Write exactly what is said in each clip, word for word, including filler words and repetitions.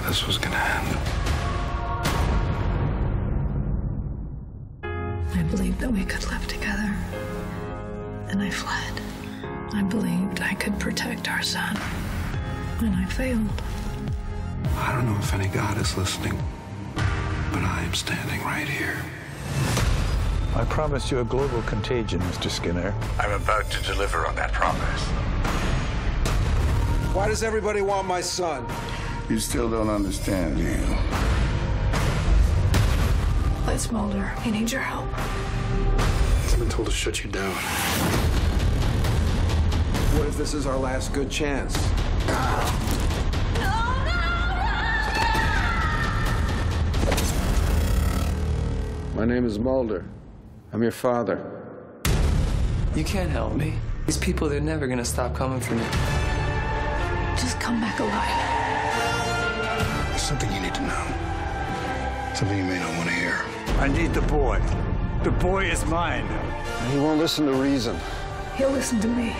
this was gonna end. I believed that we could live together, and I fled. I believed I could protect our son, and I failed. I don't know if any God is listening, but I am standing right here. I promised you a global contagion, Mister Skinner. I'm about to deliver on that promise. Why does everybody want my son? You still don't understand, do you? Liz Mulder, he needs your help. I've been told to shut you down. What if this is our last good chance? My name is Mulder. I'm your father. You can't help me. These people, they're never gonna stop coming for me. Just come back alive. There's something you need to know. Something you may not want to hear. I need the boy. The boy is mine. And he won't listen to reason. He'll listen to me.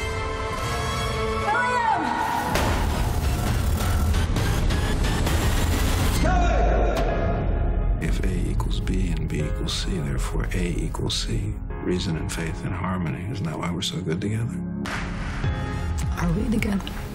If A equals B and B equals C, therefore A equals C. Reason and faith and harmony. Isn't that why we're so good together? Are we together?